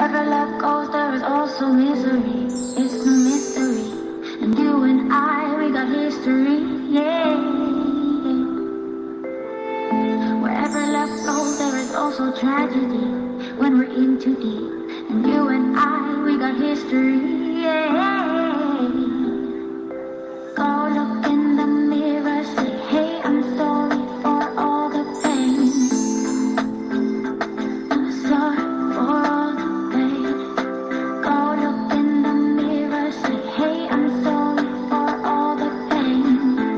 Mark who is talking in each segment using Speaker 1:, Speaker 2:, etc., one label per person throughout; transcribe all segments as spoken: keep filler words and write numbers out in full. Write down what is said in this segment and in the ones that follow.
Speaker 1: Wherever love goes, there is also misery. It's no mystery. And you and I, we got history. Yeah. Wherever love goes, there is also tragedy. When we're in too deep. And you and I, we got history. Yeah. Go look in the mirror, say, hey, I'm sorry for all the pain. I'm sorry for all the pain. Go look in the mirror, say, hey, I'm sorry for all the pain.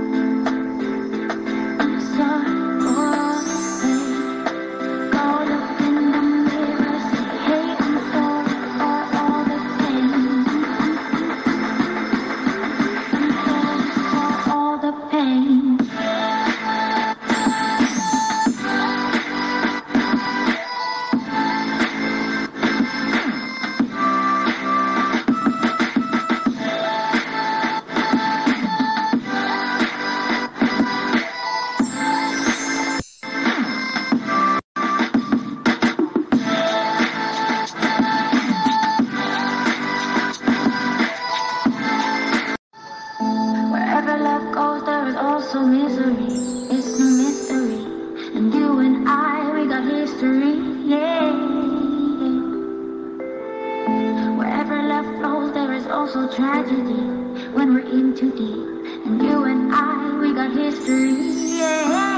Speaker 1: I'm sorry for all the pain. Go look in the mirror, say, hey, I'm sorry for all the pain. I'm sorry for all the pain. Wherever love goes, there is also misery. It's no mystery. And you and I, we got history. Yeah. Wherever love flows, there is also tragedy. When we're in too deep. And you and I, we got history. Yeah.